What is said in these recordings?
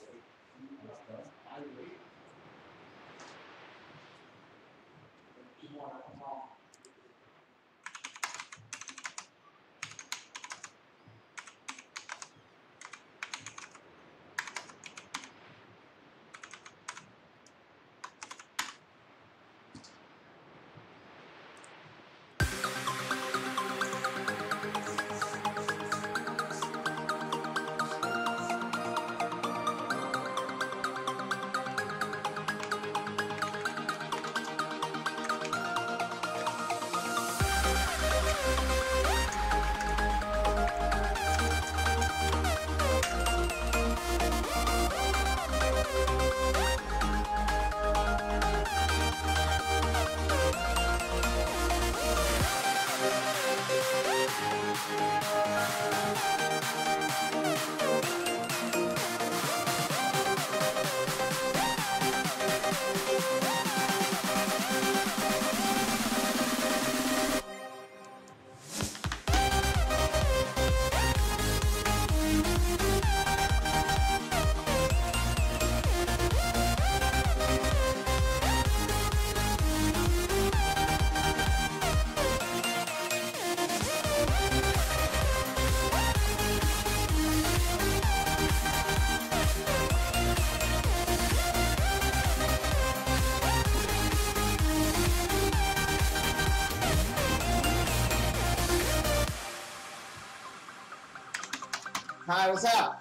Hi, what's up?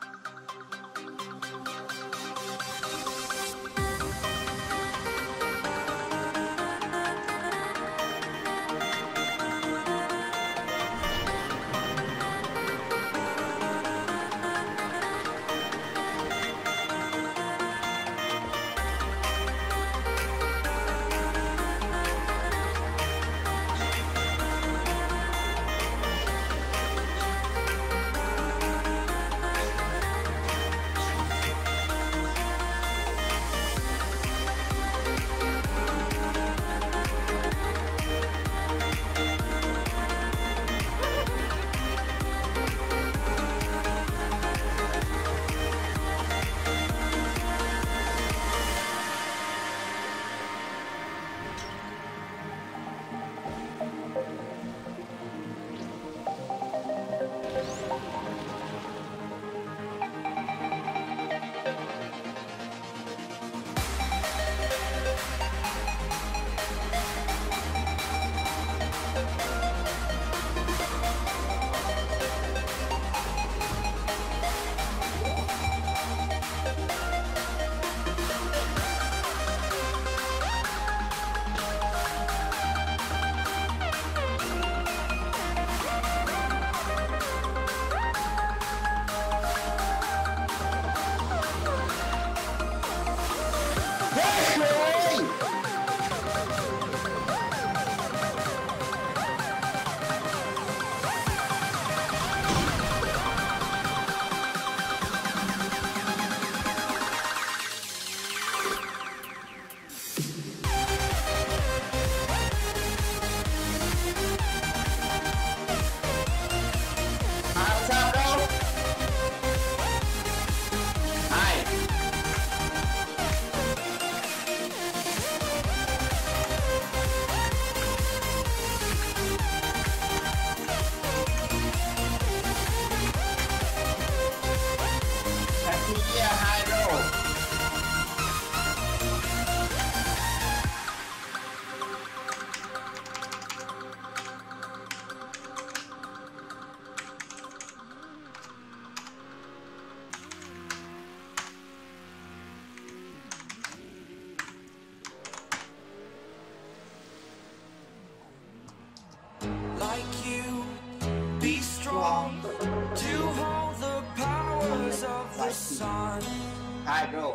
Like you, be strong to hold the powers of the sun. Hi, bro.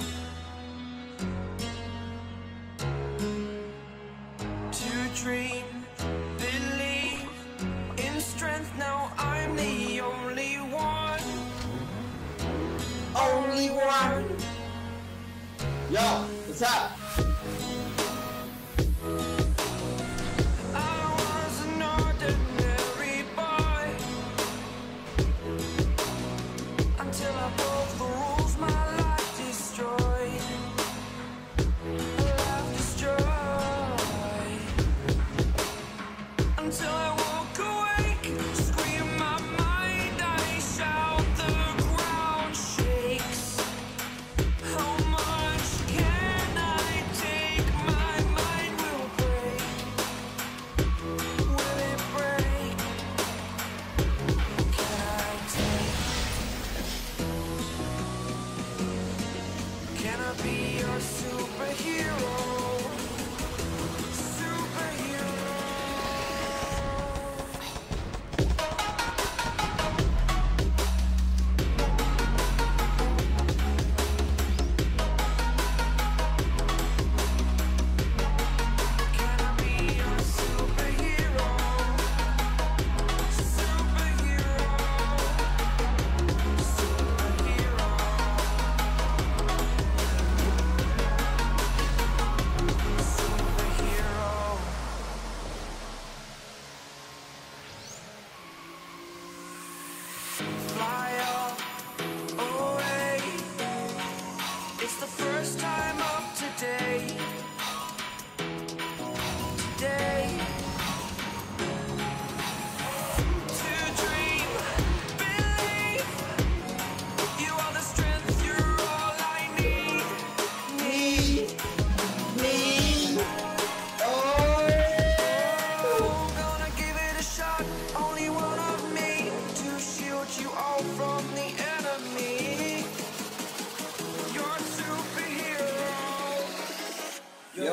To dream, believe in strength. Now I'm the only one. Only one. Yo, what's up? Until I broke the rules, my life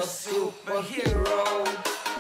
superhero.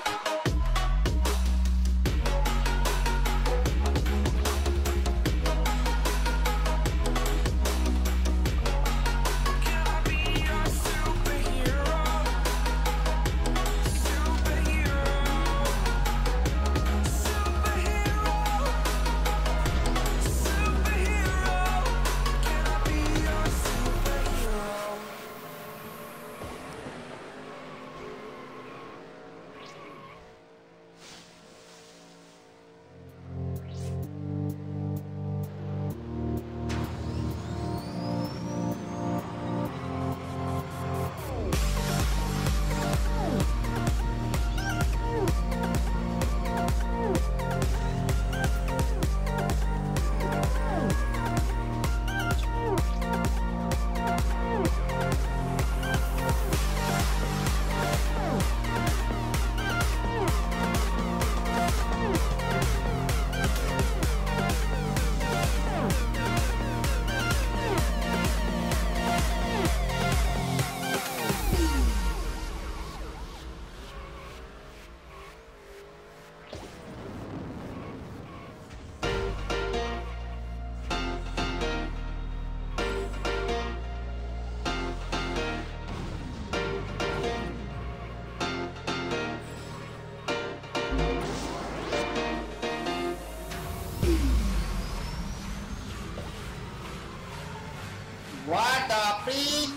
What the freak?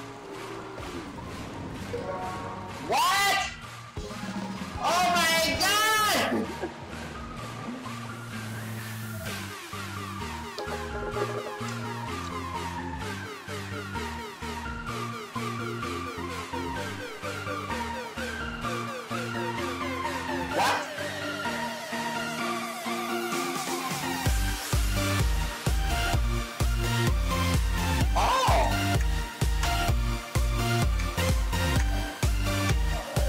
What? Oh my god! What? Oh!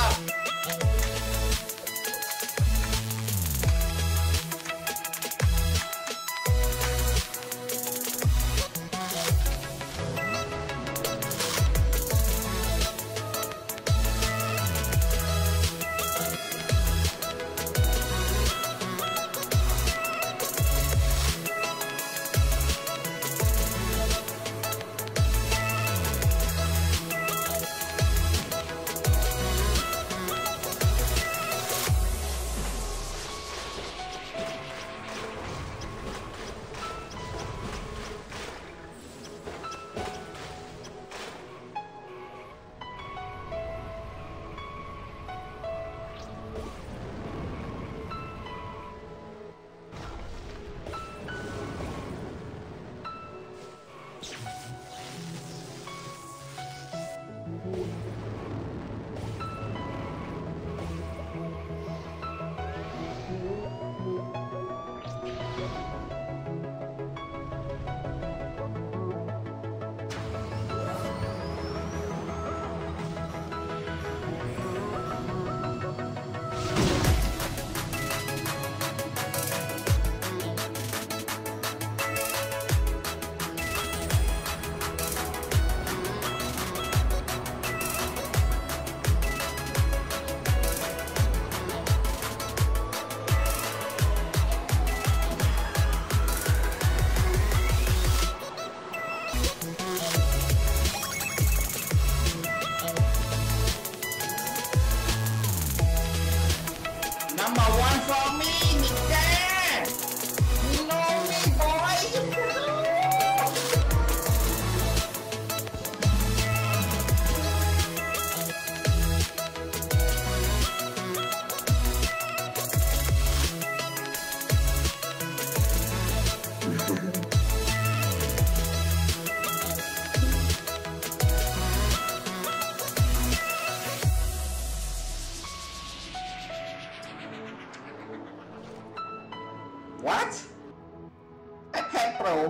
Number one for me, Nikan! You know me, boy! What? iPad Pro.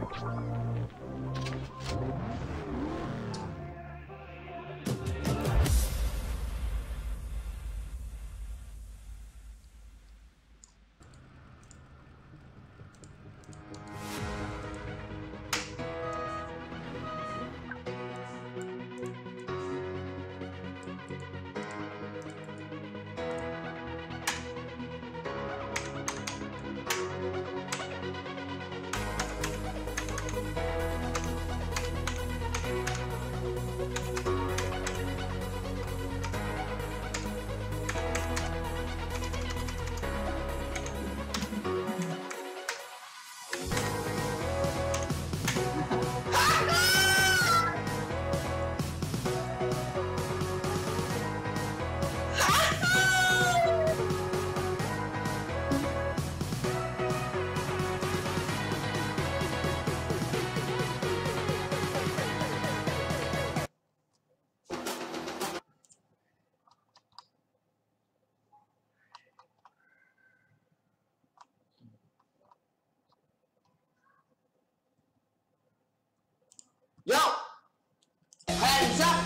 Yo! Hands up!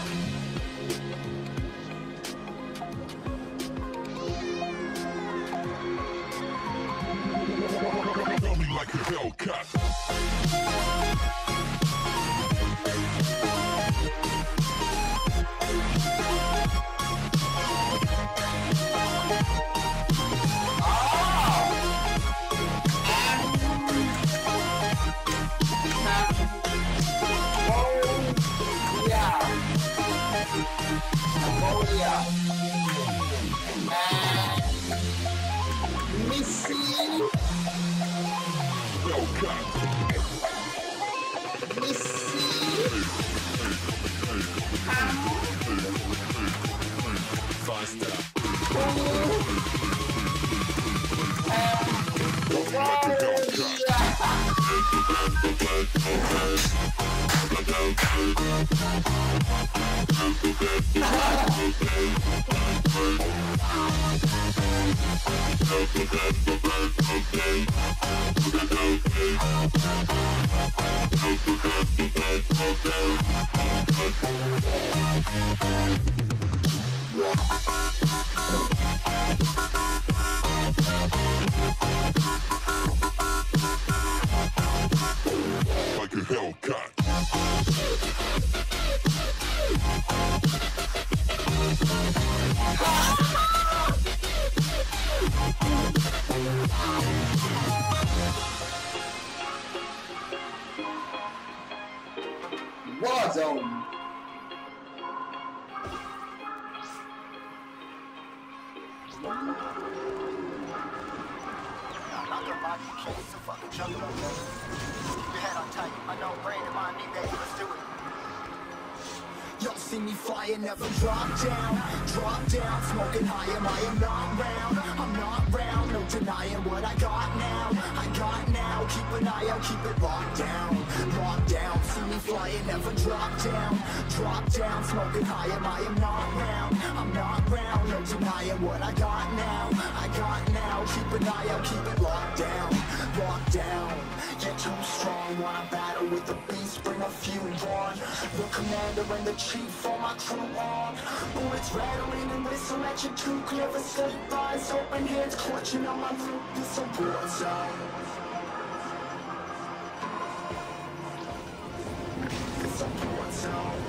Tell me like a Hellcat. Like a Hellcat. Warzone. Not gonna lie to you, kid. It's a fucking jungle. Keep your head on tight. I know brain in my knee, baby. Let's do it. Y'all see me flying, never drop down. Drop down, smoking high, I am not round. I'm not round, no denying what I got now. I got now, keep an eye out, keep it locked down. Locked down, see me flying, never drop down. Drop down, smoking high, I am not round. I'm not round, no denying what I got now. I got now, keep an eye out, keep it locked down. Locked down, you're too strong. Wanna battle with the beast, bring a few on. The commander and the chief for my crew on. Bullets rattling and whistle at your too clever sleep. Eyes open, hands clutching on my loop. It's a war zone. It's a war zone.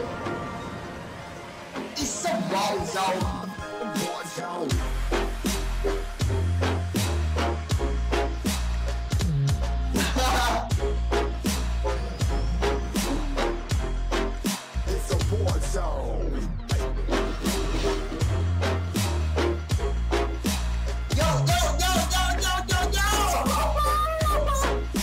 It's a war zone. War zone. It's a war zone. Yo, yo, yo, yo, yo, yo, yo!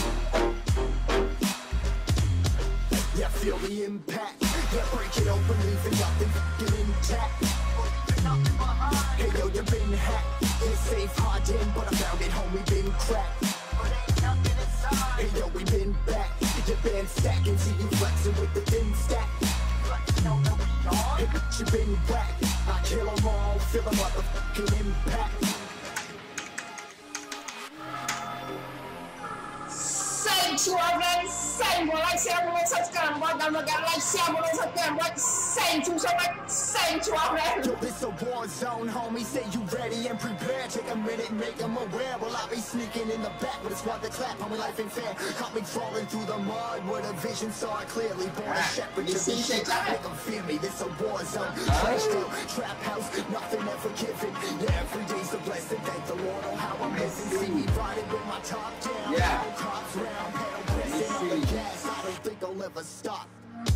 Yeah, feel the impact. Yeah, break it open, leaving nothing fucking intact. Hey yo, you been hacked. You're safe, hard in, but I found it, homie, been cracked. Hey yo, we been back. You been stacking, see you flexing with the thin stack. Hey, bitch, you been whacked. I kill 'em all, feel the motherfucking impact. Say you already saying, well, like, share, well, subscribe, what, I'm gonna like, share, well, subscribe, what, saying to so much, saying to already. Yo, this a war zone, homie. Say you ready and prepared. Take a minute, make them aware. Well, I be sneaking in the back, but it's what the clap. Homie, life ain't fair. Caught me crawling through the mud with a vision, saw it clearly. Born a shepherd, you just see shit. shit, right? Make them fear me. This a war zone. Trench coat, trap house, nothing ever given. Yeah, every day's a blessing. Thank the Lord on how I'm living. See me riding with my top down. Yeah. No cops round, pedal pressing on the gas. I don't think I'll ever stop.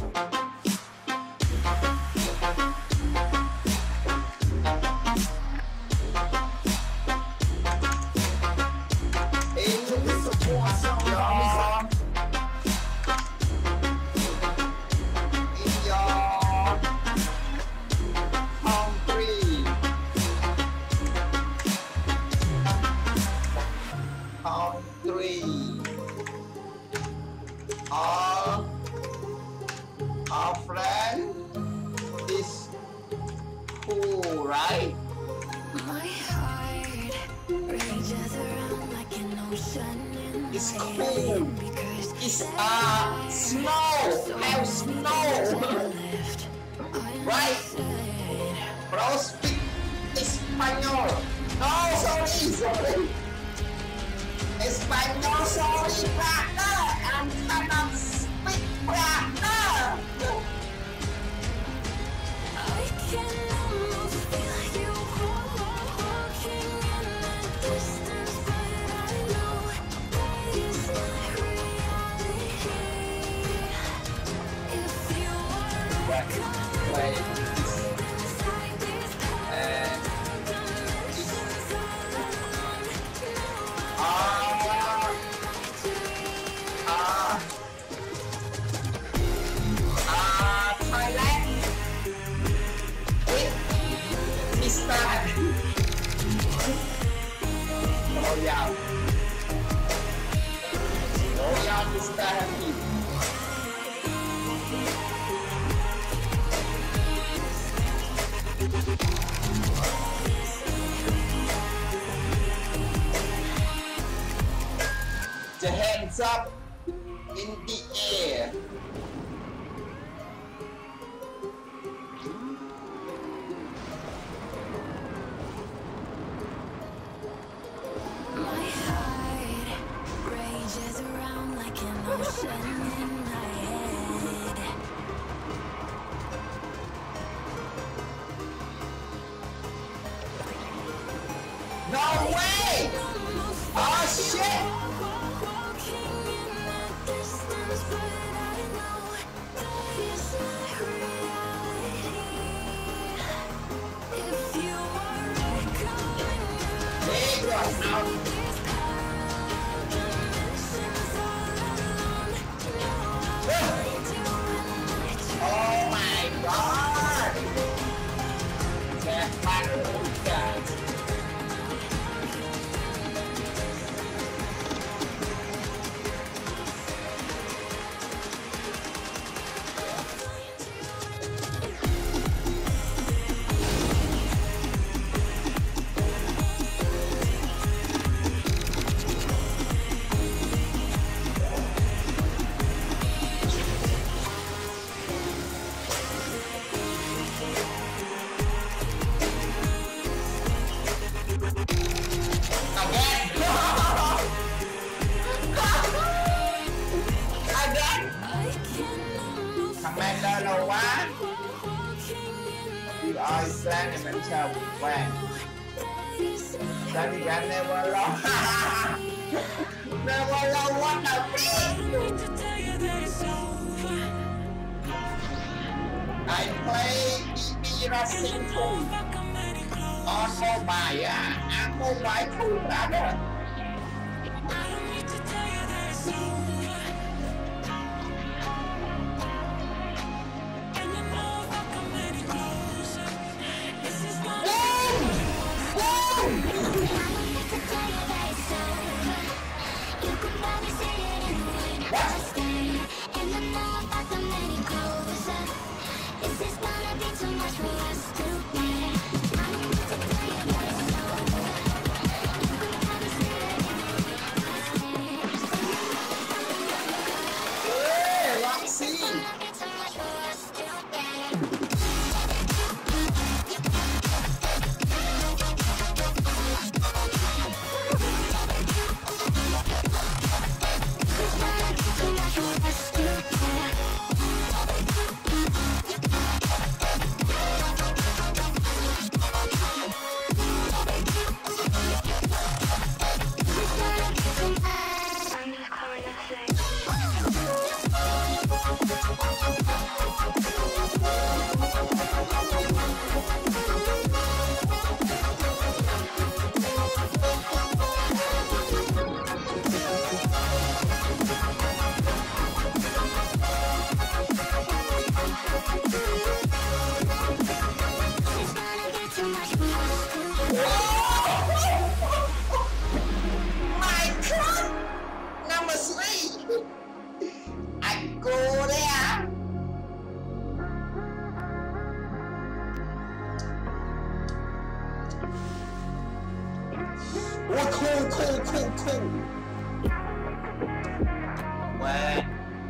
Our friend is cool, right? My heart rages around like an ocean in It's my cool. head because It's snow. Have snow. Right? Bro, speak Espanol. No, sorry. Espanol, sorry, brother. I'm cannot speak, brother. I can almost feel you walking in the distance, but I know that is not reality. If you are Wait. inside these dimensions alone, Thailand. With Mr. Oh yeah. Oh yeah, Mr. Happy. The hands up in the air. my heart rages around like an ocean in my head. No way! Oh shit! Walking in the distance, but I know that is not reality. If you are echoing Hey, bro, now. these dimensions all alone, know I do and Oh my god! That fire guys. Again! Thằng Man lên lâu quá. Thì Iceland thì mình sao quen. Sao thì anh never long. Never long, what the fuck? I play BB Racing 2 on mobile, and mobile too, brother. cool. What?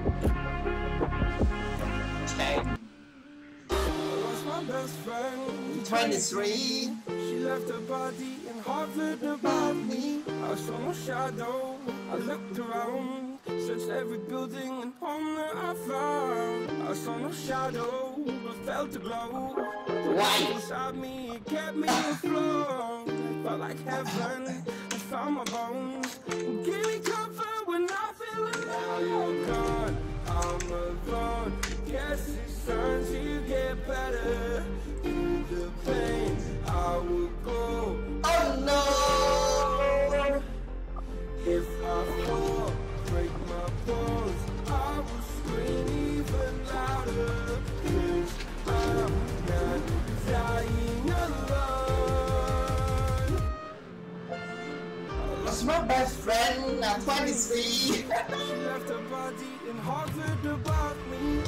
Okay. Was my best friend. 23. She left her body and hovered about me. I saw no shadow. I looked around, searched every building and home that I found. I saw no shadow, but felt a glow. Why? Inside me, it kept me afloat. It felt like heaven. I found my bones. Give me comfort when I feel alone. Now you're gone, I'm alone. Guess it's time to get better. Through the pain, I will go. Oh no! If I fall, break my bones, I will scream even louder. 'Cause I'm not dying alone. That's my best friend. I'm 23. She left her body and hovered about me.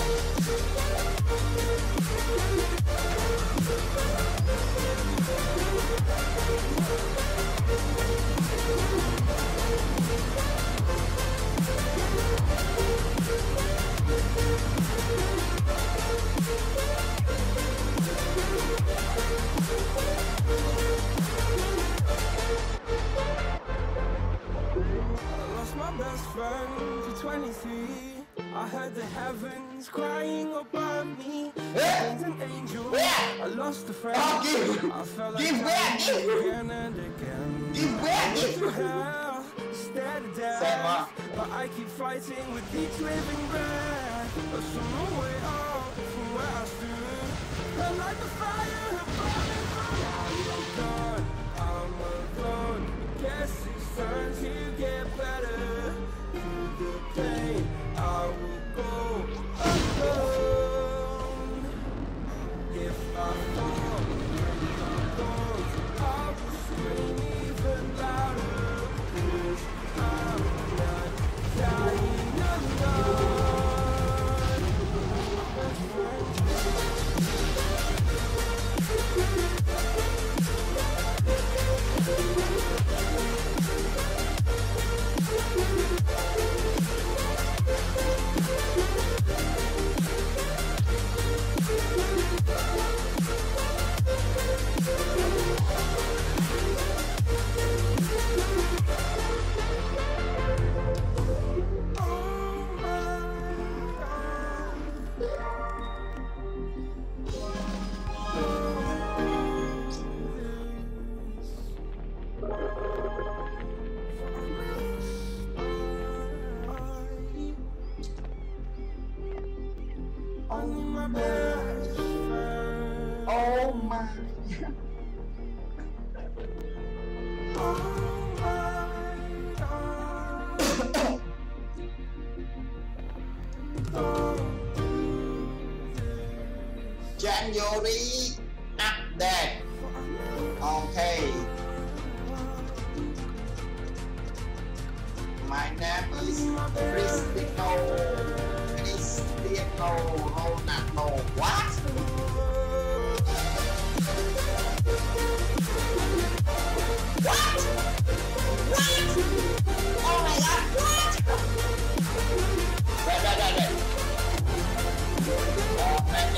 My best friend for 23. I heard the heavens crying above me. As an angel, I lost a friend. I felt like dying again and again. To hell, instead of death, but I keep fighting with each living breath. But so no way out from where I stood. I'm like the fire burning from. Now you're gone, I'm alone. Guess it's time to get better. Through the pain, I will go alone. If I fall, break my bones, I will scream even louder. 'Cause I'm not dying alone. Only my best friend. Oh my. January update. Okay. My name is Cristiano Ronaldo. What? What? What? Oh my God! What? Wait. Oh man.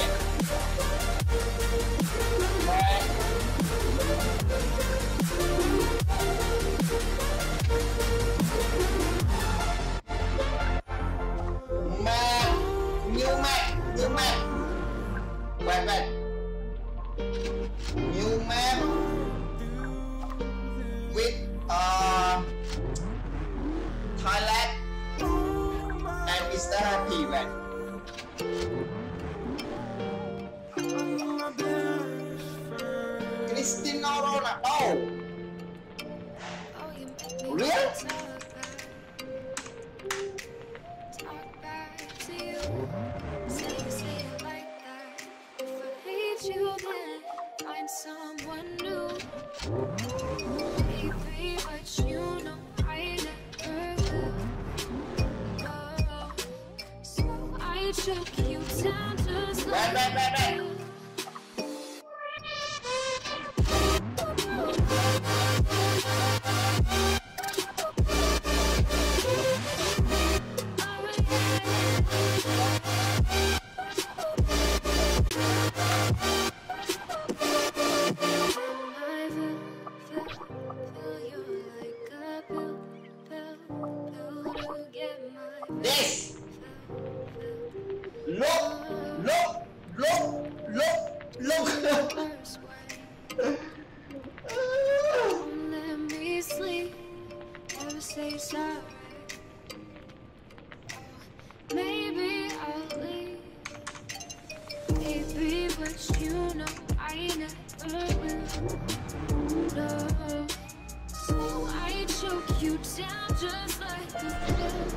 New map. Wait. New map with Thailand and Mr. Happy, right? Cristiano Ronaldo. Really? Someone new, baby, but you know I never will. Oh, so I took you down just like Wait. 'cause you know I never will. No. So I choke you down just like a pill.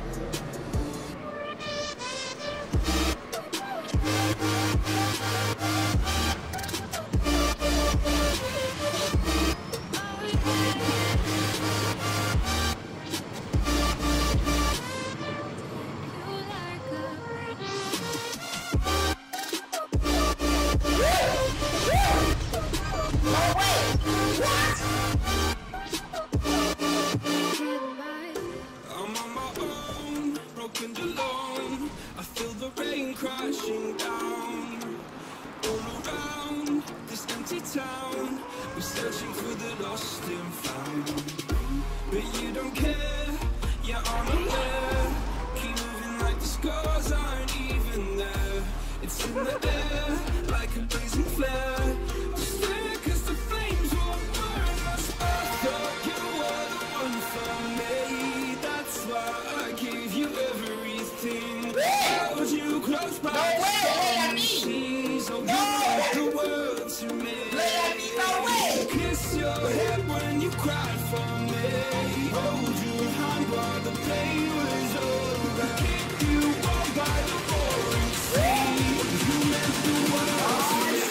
Crashing down all around this empty town. We're searching for the lost and found, but you don't care. You're unaware. Keep moving like the scars aren't even there. It's in the air like a blazing flare. Just there 'cause the flames won't burn us. I thought you were the one for me. That's why I gave you everything. Held you close by the sheets. Oh, you meant the world to me. Kiss your head when you cried for me. Hold your hand while the pain was over. Keep you warm by the roaring sea. You meant the world to me.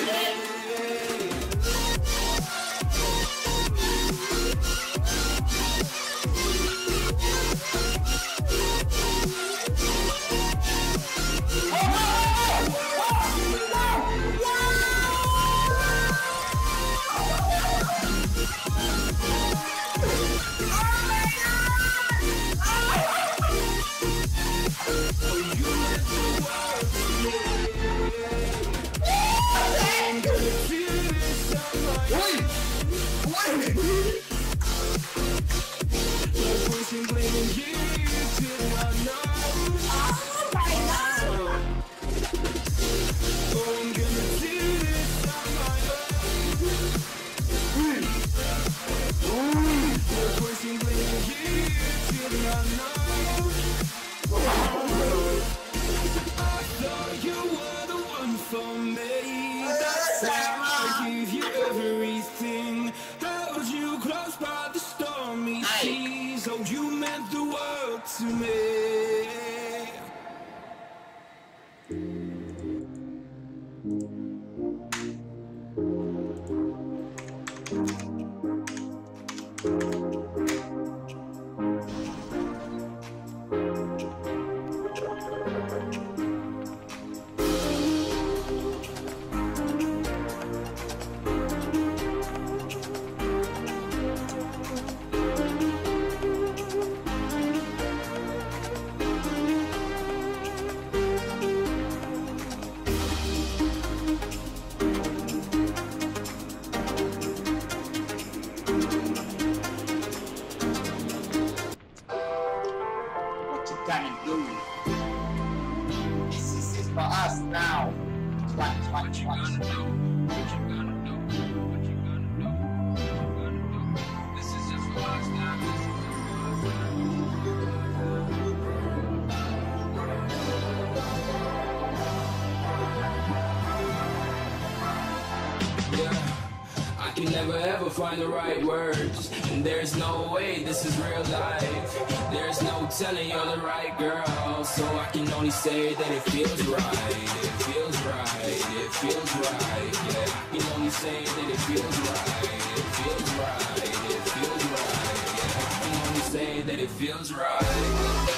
Never ever find the right words, and there's no way this is real life. There's no telling you're the right girl, so I can only say that it feels right. It feels right, it feels right, yeah. I can only say that it feels right. It feels right, it feels right, yeah. I can only say that it feels right.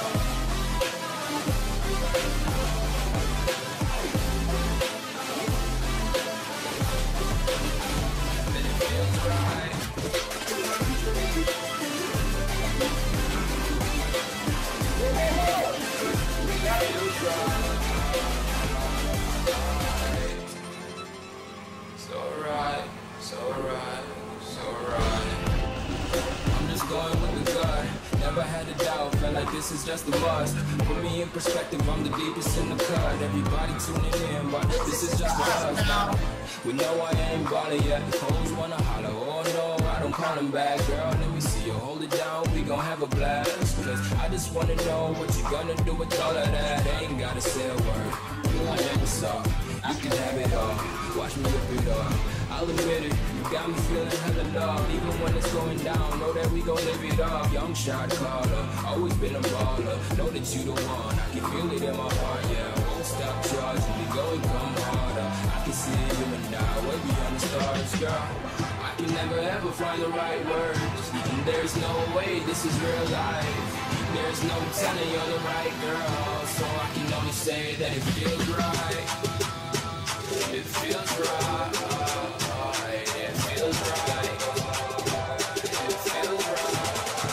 This is just a bust. Put me in perspective, I'm the deepest in the cut. Everybody tuning in, but this is just for us now. We know I ain't ballin' yet. Hoes wanna holler, oh no, I don't call them back. Girl, let me see you hold it down, we gon' have a blast. Cause I just wanna know what you gonna do with all of that. Ain't gotta say a word, I never saw. You can have it all. watch me rip it off. I'll admit it, you got me feeling hella love. Even when it's going down, know that we gon' live it up. Young shot caller, always been a baller. Know that you the one, I can feel it in my heart, yeah. Won't stop charging, we go and come harder. I can see you and I, way beyond the stars, girl. I can never ever find the right words, and there's no way this is real life. There's no telling you're the right girl, so I can only say that it feels right. It feels right. It feels right. It feels right.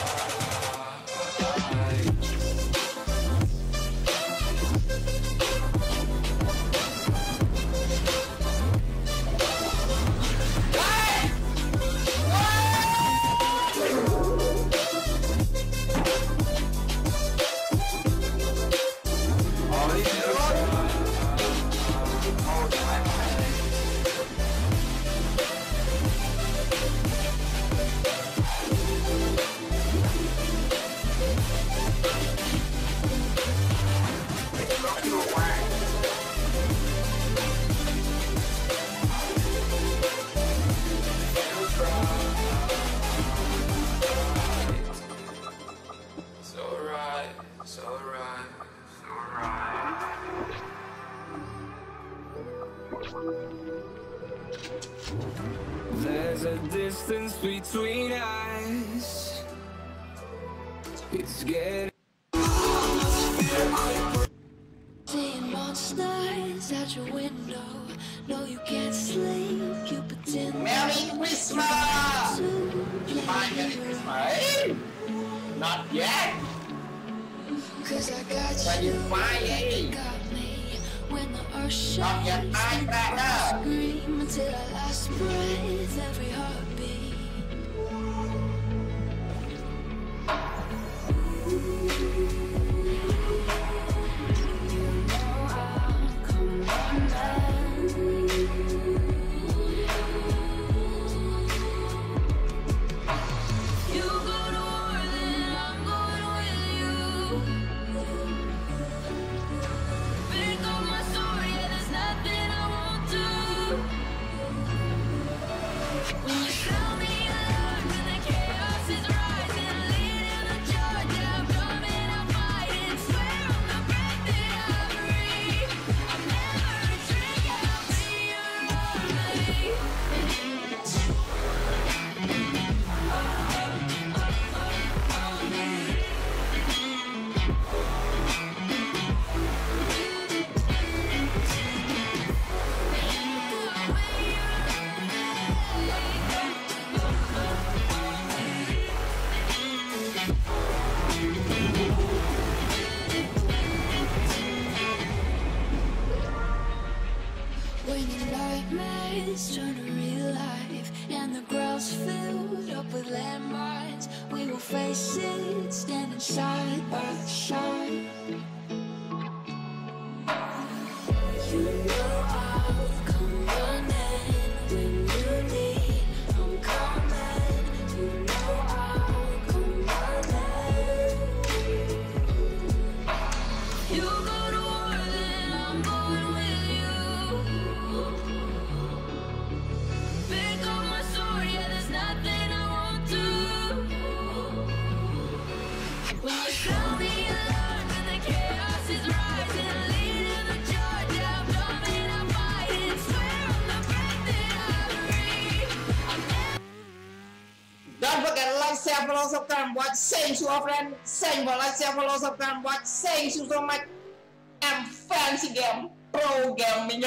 There's a distance between us. It's getting Seeing monsters at your window. No, you can't sleep. You pretend. Merry Christmas! Merry Christmas! Not yet! Cause I got When you buy you it! got me. When the earth shakes, Not yet, I'm back now! scream until I last breath, every heartbeat. When your nightmares turn to real life and the ground's filled up with landmines, we will face it standing side by side. You know I'll come running when you need. I'm coming. You know I'll come running. You go to war, then I'm going with you. Pick up my sword, yeah, there's nothing I won't do. When you show me your love, when the chaos is rising, leading the charge, yeah, I'm coming, I'm fighting. Swear on the breath that I breathe. I'm never. Don't forget to like, share, follow, subscribe, watch, thank you all friends. Thank you for like, share, follow, subscribe, watch, thank you so much. I'm fancy game, pro game,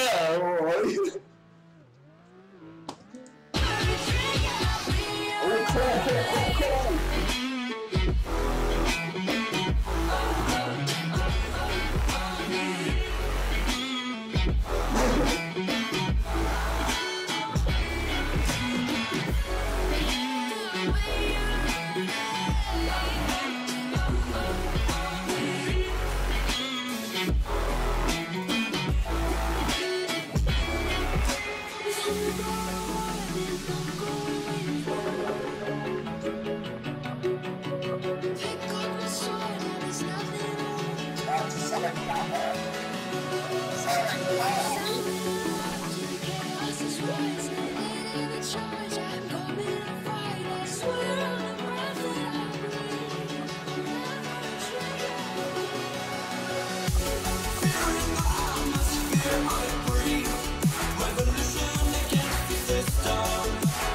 twice, leading the charge. I'm coming to fight. I swear on the breath that I breathe, fear in the atmosphere I breathe. Revolution against the system.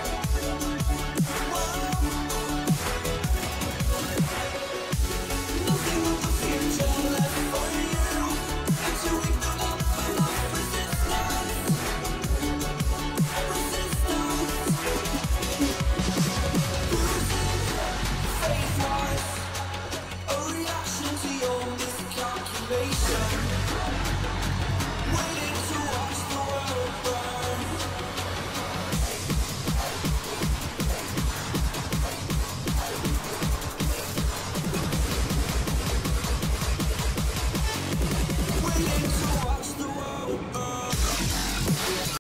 Nothing of the future left for you. Until we've done up enough resistance. Faith-wise, a reaction to your miscalculation.